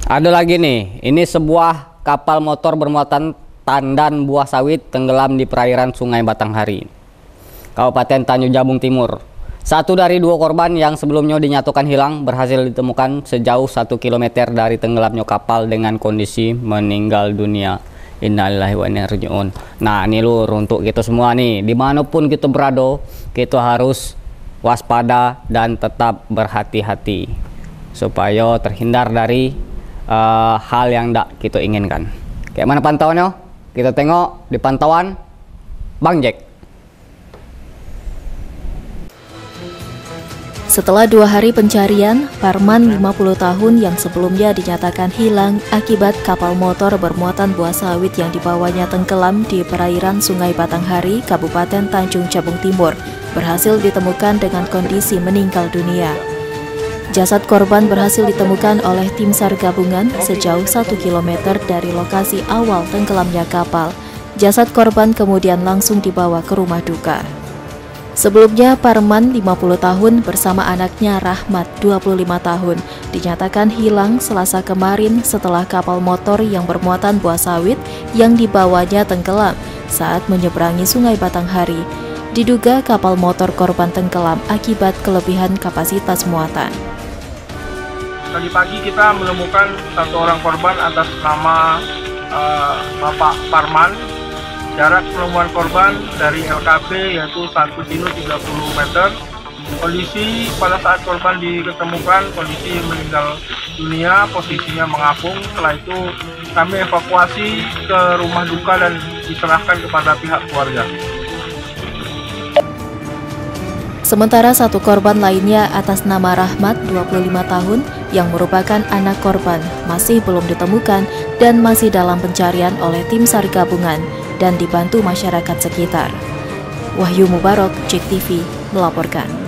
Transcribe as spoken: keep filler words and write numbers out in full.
Ada lagi nih, ini sebuah kapal motor bermuatan tandan buah sawit tenggelam di perairan Sungai Batanghari, Kabupaten Tanjung Jabung Timur. Satu dari dua korban yang sebelumnya dinyatakan hilang berhasil ditemukan sejauh satu kilometer dari tenggelamnya kapal dengan kondisi meninggal dunia. Innalillahi wa inna ilaihi raji'un. Nah, ini lur, untuk kita semua nih, dimanapun kita berada, kita harus waspada dan tetap berhati-hati supaya terhindar dari uh, hal yang tidak kita inginkan. Kayak mana pantauannya? Kita tengok di pantauan Bang Jack. Setelah dua hari pencarian, Parman lima puluh tahun yang sebelumnya dinyatakan hilang akibat kapal motor bermuatan buah sawit yang dibawanya tenggelam di perairan Sungai Batanghari, Kabupaten Tanjung Jabung Timur, berhasil ditemukan dengan kondisi meninggal dunia. Jasad korban berhasil ditemukan oleh tim SAR gabungan sejauh satu kilometer dari lokasi awal tenggelamnya kapal. Jasad korban kemudian langsung dibawa ke rumah duka. Sebelumnya, Parman lima puluh tahun bersama anaknya Rahmat dua puluh lima tahun dinyatakan hilang Selasa kemarin setelah kapal motor yang bermuatan buah sawit yang dibawanya tenggelam saat menyeberangi Sungai Batanghari. Diduga kapal motor korban tenggelam akibat kelebihan kapasitas muatan. Tadi pagi kita menemukan satu orang korban atas nama uh, Bapak Parman. Jarak penemuan korban dari L K P yaitu satu kilo tiga puluh meter. Kondisi pada saat korban ditemukan kondisi meninggal dunia, posisinya mengapung. Setelah itu kami evakuasi ke rumah duka dan diserahkan kepada pihak keluarga. Sementara satu korban lainnya atas nama Rahmat dua puluh lima tahun yang merupakan anak korban masih belum ditemukan dan masih dalam pencarian oleh tim SAR gabungan dan dibantu masyarakat sekitar. Wahyu Mubarok, J E K T V, melaporkan.